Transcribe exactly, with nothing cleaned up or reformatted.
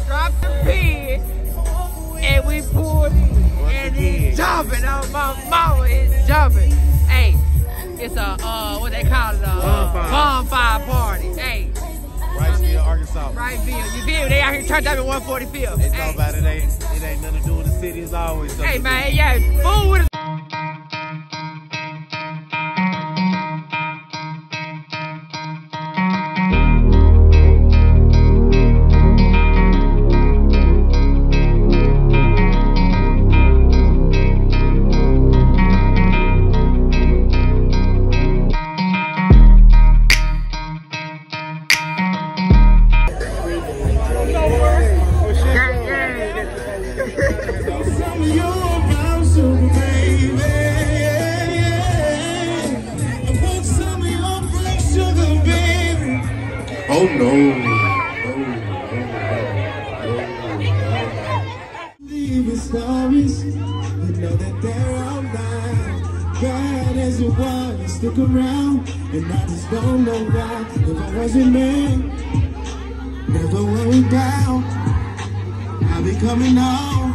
dropped the pin, and we pulled, and it's jumping. Oh, my mama is jumping. Hey, it's a, uh, what they call it, a bonfire, bonfire party. Hey. Wrightsville, Arkansas. Wrightsville. You feel me? They out here turned up at one forty-fifth. It's hey. all about it. Ain't, it ain't nothing to do with the city. It's always something. Hey, man, yeah, food with Oh no. Leaving stories, you know that they're all mine. Bad as you want, you stick around, and I just don't know why. If I wasn't man, never worry down. I'll be coming home.